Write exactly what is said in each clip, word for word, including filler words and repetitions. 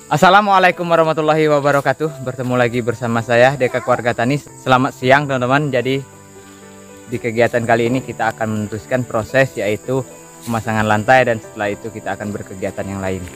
Assalamualaikum warahmatullahi wabarakatuh. Bertemu lagi bersama saya Deka Keluarga Tani. Selamat siang teman-teman. Jadi di kegiatan kali ini kita akan meneruskan proses yaitu pemasangan lantai, dan setelah itu kita akan berkegiatan yang lain.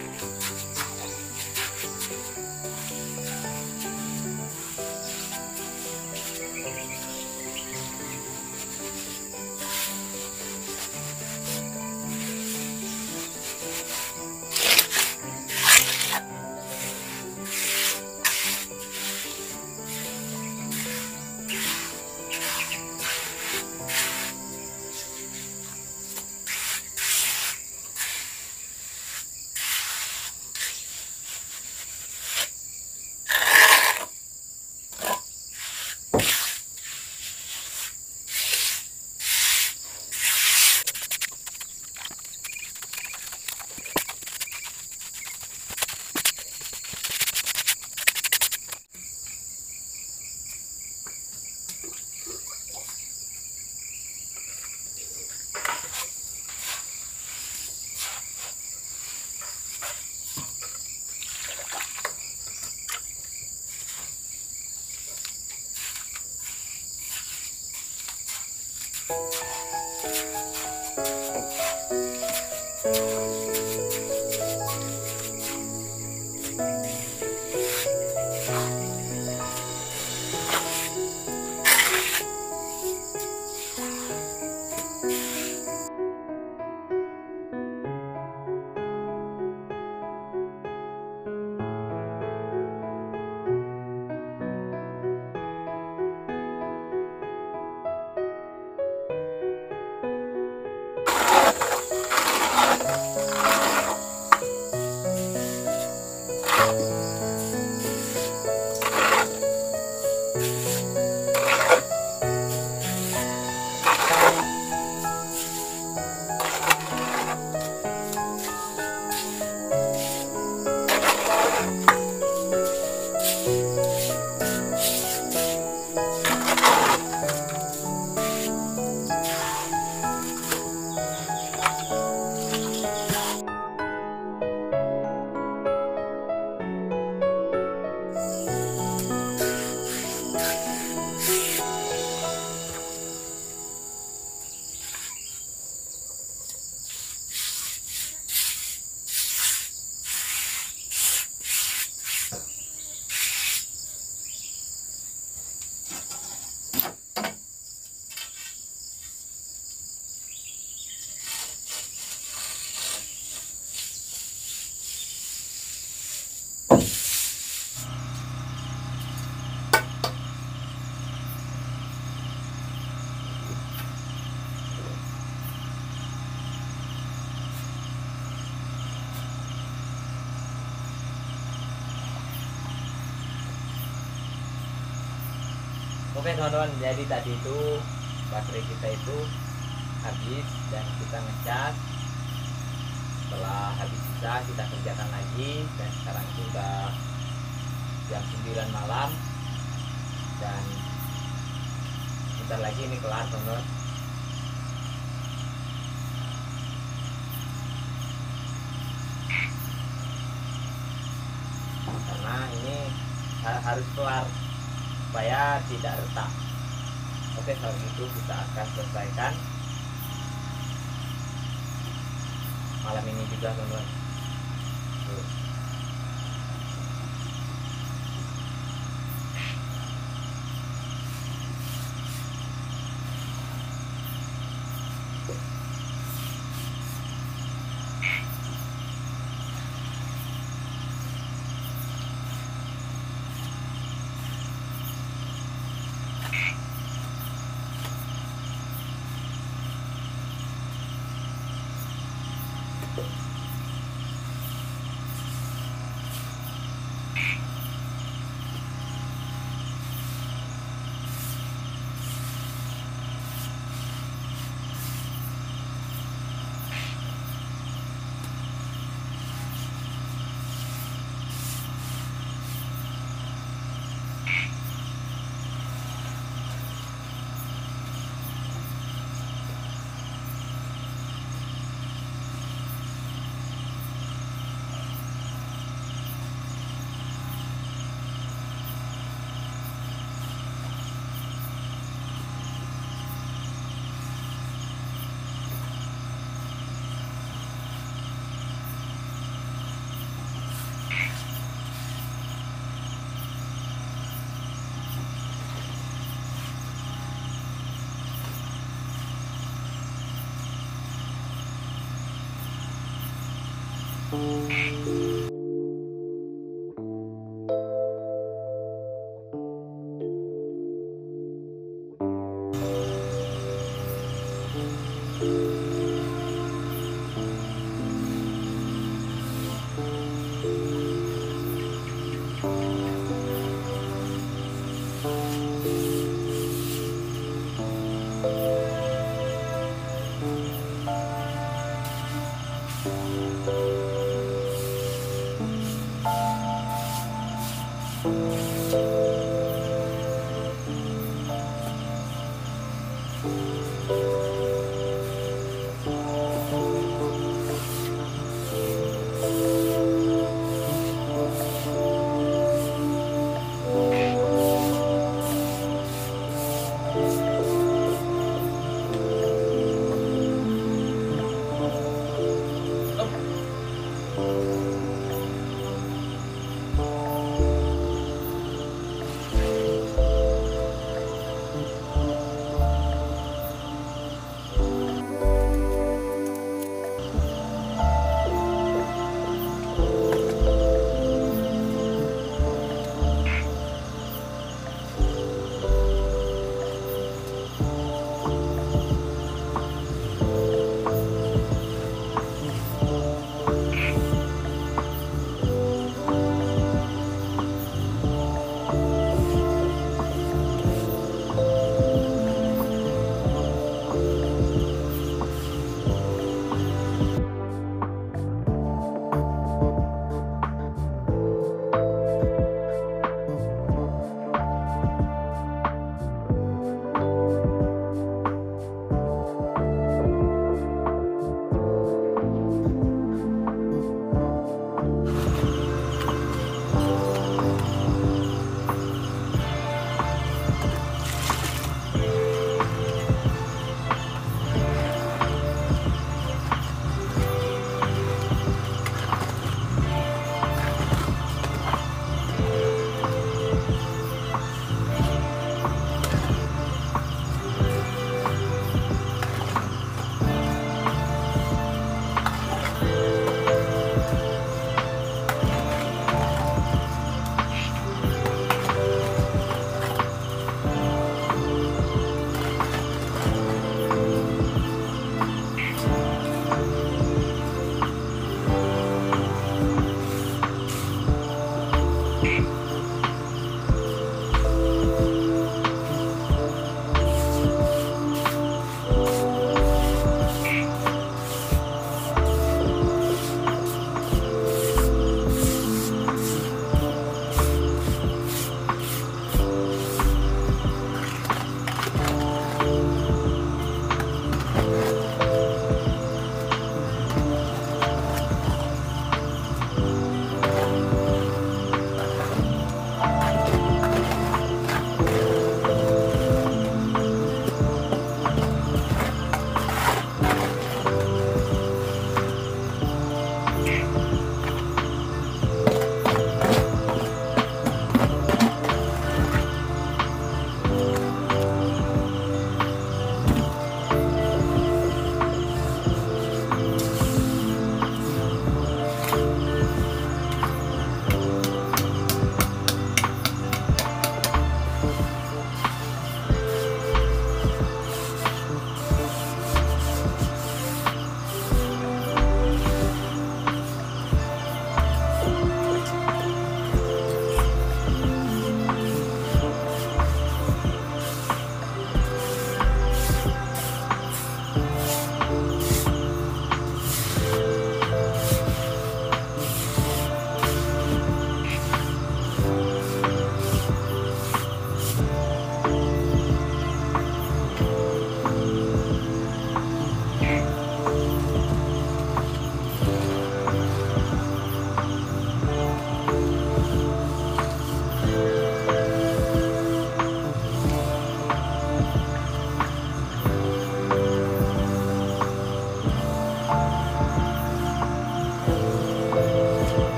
Oke teman-teman, jadi tadi itu baterai kita itu habis dan kita ngecas. Setelah habis kita kita kerjakan lagi, dan sekarang itu udah jam sembilan malam dan bentar lagi ini kelar teman-teman. Karena ini harus kelar supaya tidak retak. Oke, kalau gitu kita akan selesaikan malam ini juga teman-teman.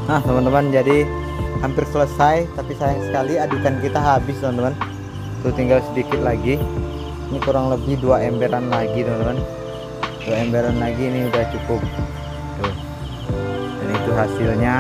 Nah teman-teman, jadi hampir selesai, tapi sayang sekali adukan kita habis teman-teman. Tuh tinggal sedikit lagi. Ini kurang lebih dua emberan lagi teman-teman. Dua emberan lagi ini udah cukup. Tuh. Dan itu hasilnya.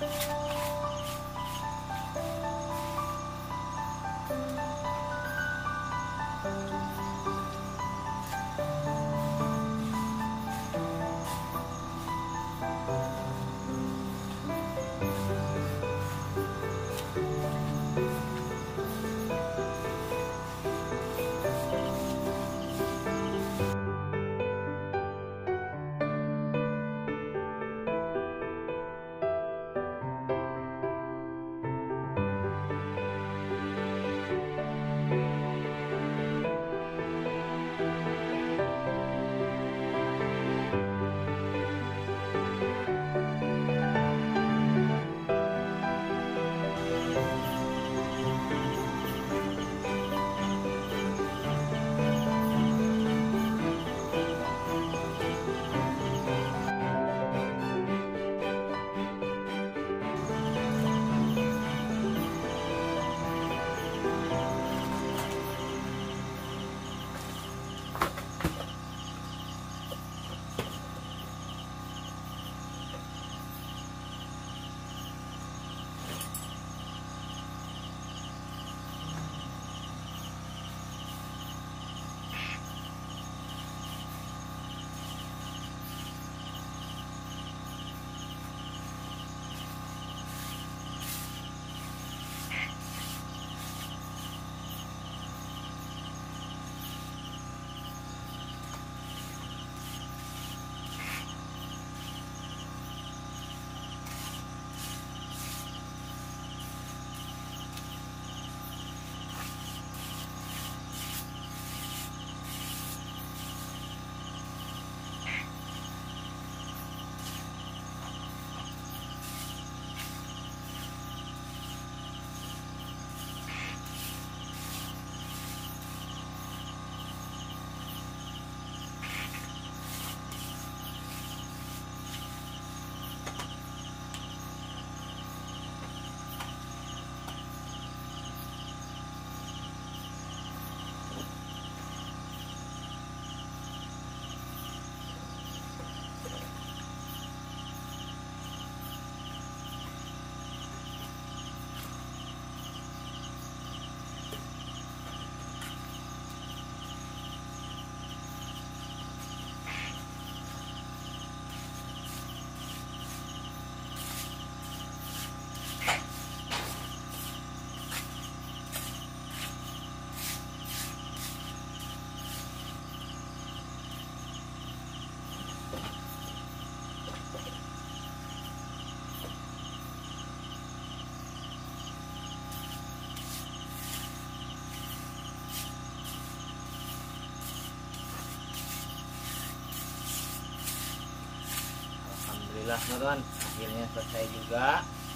Alhamdulillah teman-teman, akhirnya selesai juga.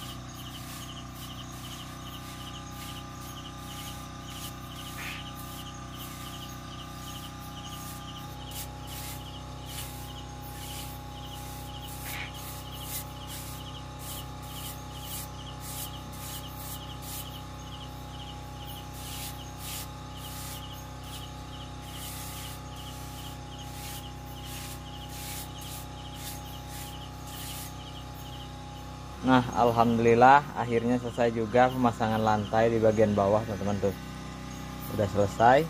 Nah, alhamdulillah akhirnya selesai juga pemasangan lantai di bagian bawah, teman-teman. Tuh udah selesai.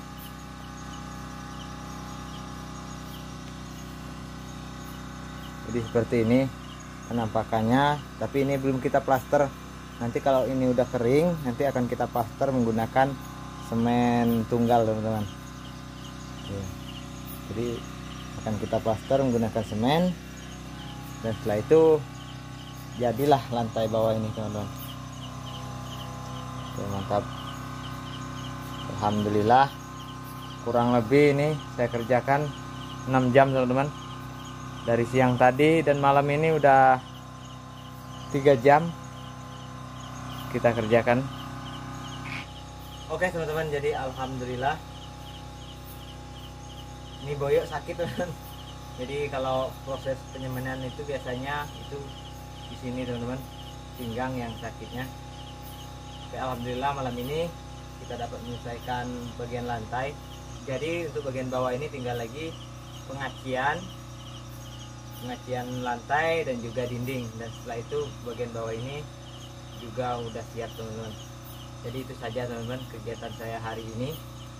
Jadi seperti ini penampakannya, tapi ini belum kita plaster. Nanti kalau ini udah kering, nanti akan kita plaster menggunakan semen tunggal, teman-teman. Jadi akan kita plaster menggunakan semen, dan setelah itu jadilah lantai bawah ini, teman-teman. Oke, mantap. Alhamdulillah, kurang lebih ini saya kerjakan enam jam, teman-teman. Dari siang tadi dan malam ini udah tiga jam kita kerjakan. Oke, teman-teman, jadi alhamdulillah ini boyok sakit, teman-teman. Jadi kalau proses penyemanan itu biasanya itu di sini, teman-teman, pinggang yang sakitnya. Oke, alhamdulillah malam ini kita dapat menyelesaikan bagian lantai. Jadi untuk bagian bawah ini tinggal lagi pengacian pengacian lantai dan juga dinding, dan setelah itu bagian bawah ini juga udah siap teman-teman. Jadi itu saja teman-teman kegiatan saya hari ini,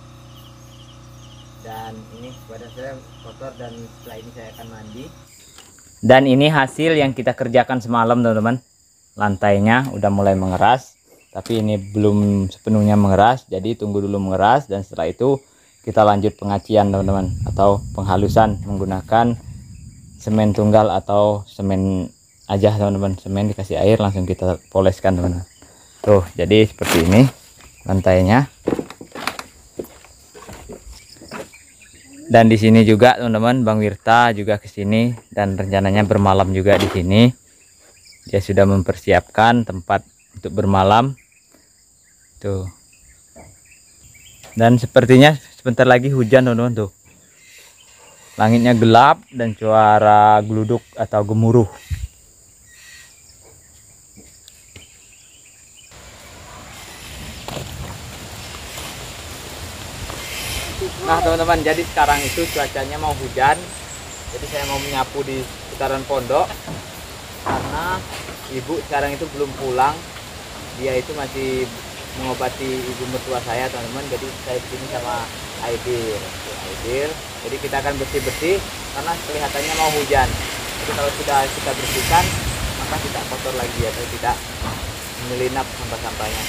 dan ini badan saya kotor dan setelah ini saya akan mandi. Dan ini hasil yang kita kerjakan semalam teman-teman. Lantainya udah mulai mengeras, tapi ini belum sepenuhnya mengeras, jadi tunggu dulu mengeras dan setelah itu kita lanjut pengacian teman-teman, atau penghalusan menggunakan semen tunggal atau semen aja teman-teman. Semen dikasih air langsung kita poleskan teman-teman. Tuh, jadi seperti ini lantainya. Dan di sini juga teman-teman, Bang Wirta juga ke sini dan rencananya bermalam juga di sini. Dia sudah mempersiapkan tempat untuk bermalam. Tuh. Dan sepertinya sebentar lagi hujan teman-teman tuh. Langitnya gelap dan suara geluduk atau gemuruh. Nah teman-teman, jadi sekarang itu cuacanya mau hujan, jadi saya mau menyapu di sekitaran pondok karena ibu sekarang itu belum pulang. Dia itu masih mengobati ibu mertua saya teman-teman. Jadi saya di sini sama Aidir, Aidir. Jadi kita akan bersih-bersih karena kelihatannya mau hujan. Jadi kalau sudah kita bersihkan maka tidak kotor lagi atau tidak menyelinap sampah-sampahnya.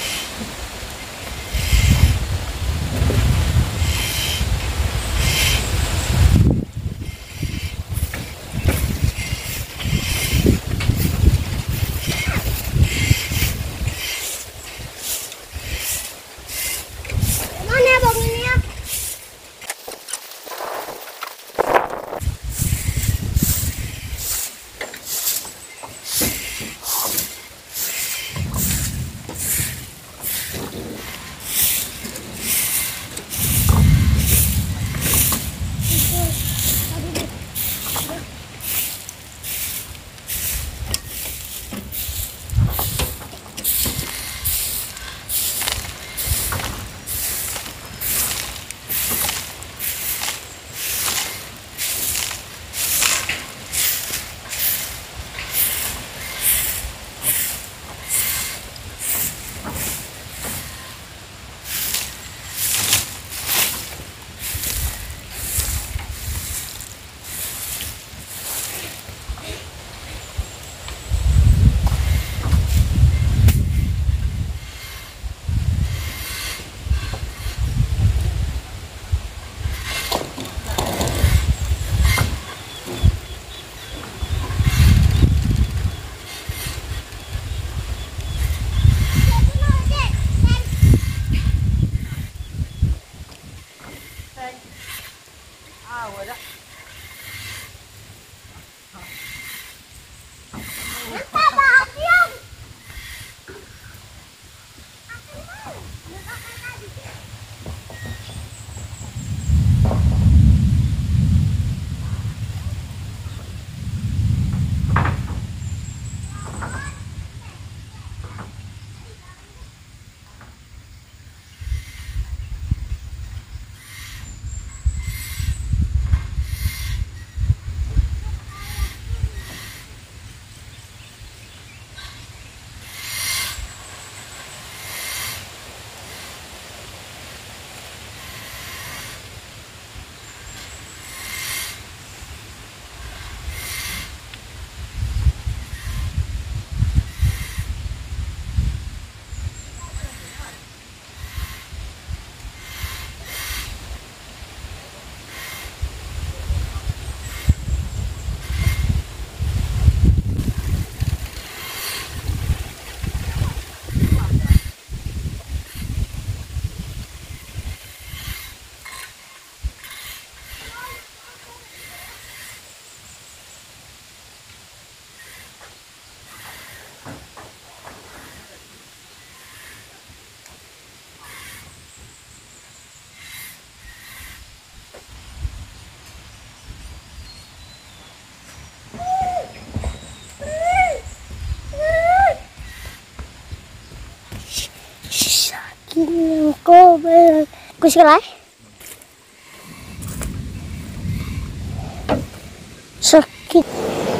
cô cô sẽ lái sakit.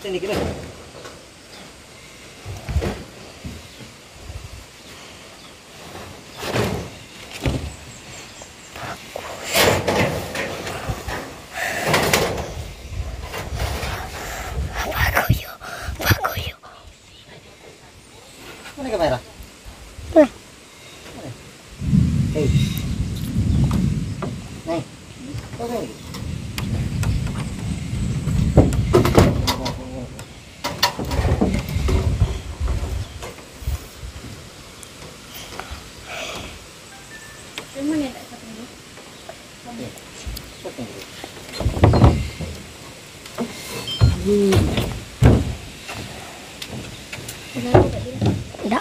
Panasin dikit deh. Baguyo, baguyo. Mana kamera? Tuh. Hei. Nih. Oke. Enggak.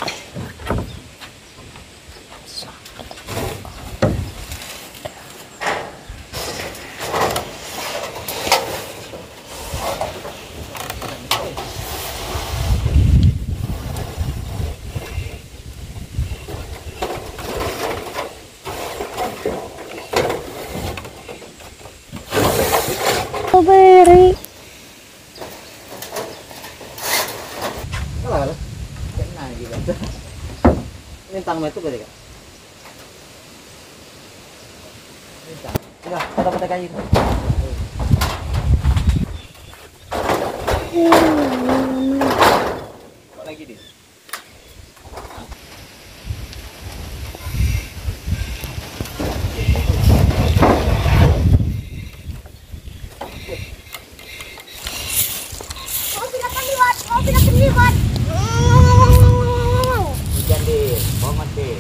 Strawberry. Kalah lah. Kena gitu. Ini tang itu berarti kan? Ini tang. Sudah, pada-pada kayu itu. Kok lagi deh? Hujan deh, banget deh.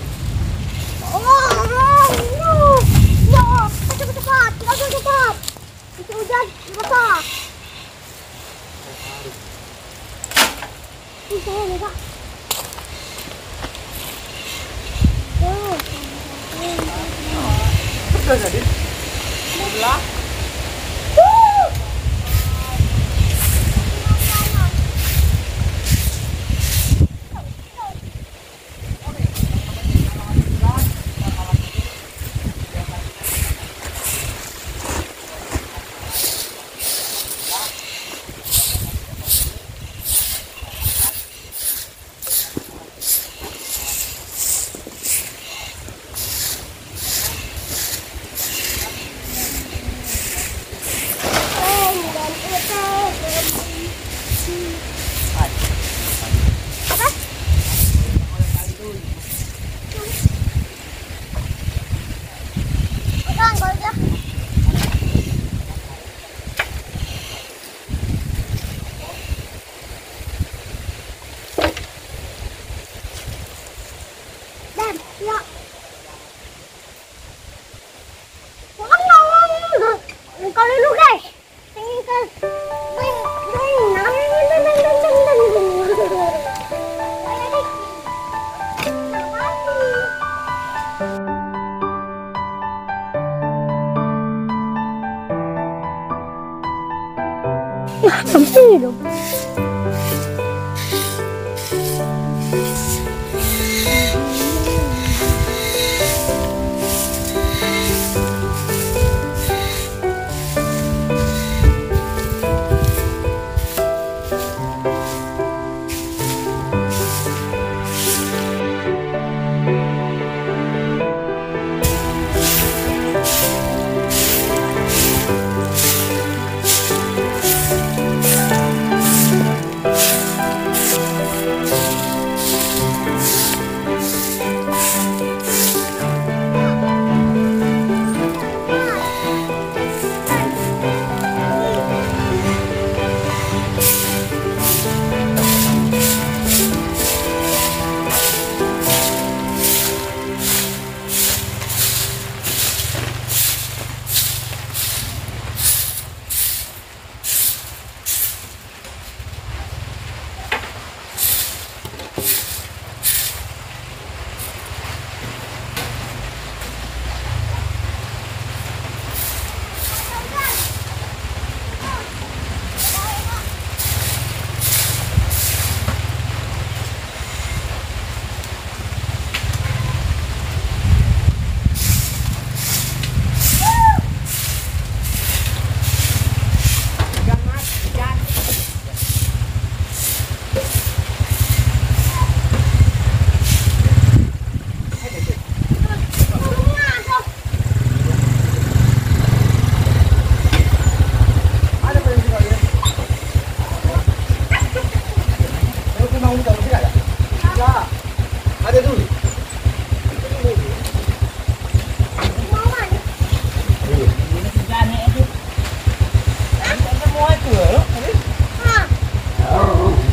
Betul jadi. Sebelah. Kalau lu guys, pengen ke Hampir.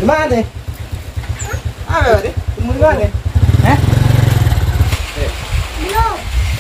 Di mana deh? Ah, deh. Tunggu di mana deh? Eh? Belum.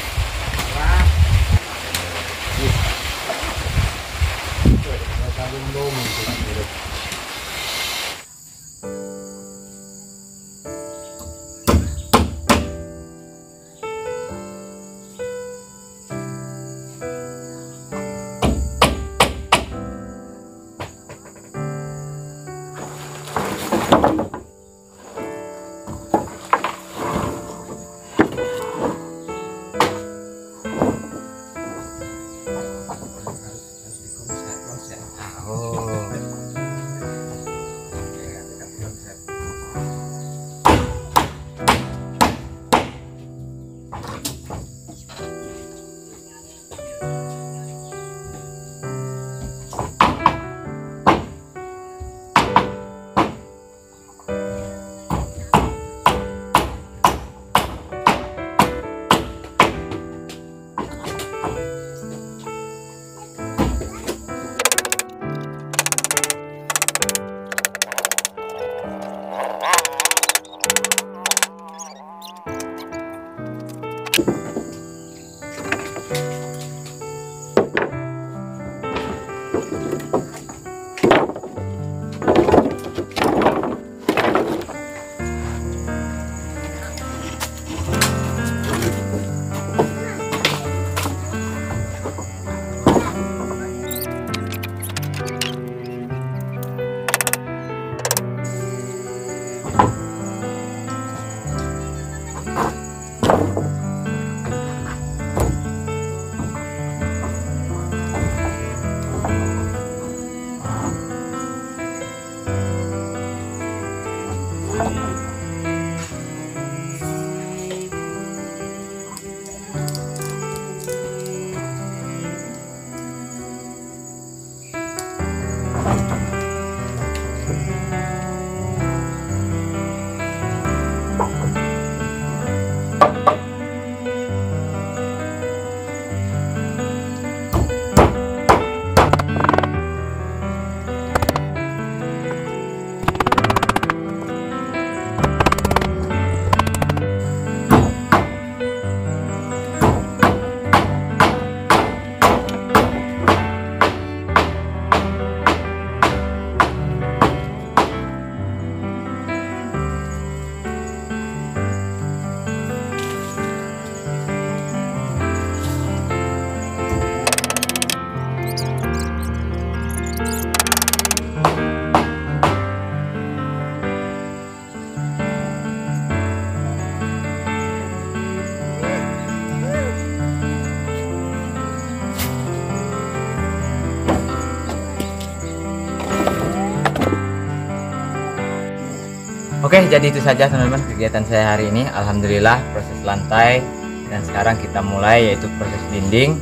Oke, jadi itu saja teman-teman kegiatan saya hari ini. Alhamdulillah proses lantai dan sekarang kita mulai yaitu proses dinding.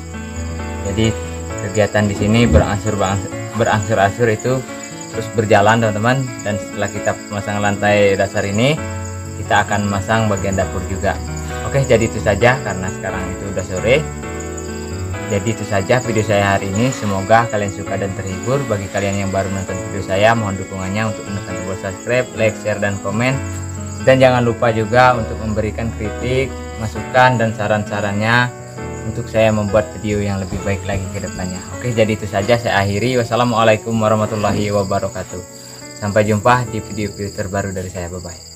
Jadi kegiatan di sini berangsur berangsur-angsur itu terus berjalan teman-teman, dan setelah kita memasang lantai dasar ini kita akan memasang bagian dapur juga. Oke, jadi itu saja karena sekarang itu udah sore. Jadi itu saja video saya hari ini, semoga kalian suka dan terhibur. Bagi kalian yang baru nonton video saya, mohon dukungannya untuk menekan tombol subscribe, like, share, dan komen. Dan jangan lupa juga untuk memberikan kritik, masukan, dan saran-sarannya untuk saya membuat video yang lebih baik lagi ke depannya. Oke, jadi itu saja saya akhiri. Wassalamualaikum warahmatullahi wabarakatuh. Sampai jumpa di video-video terbaru dari saya. Bye-bye.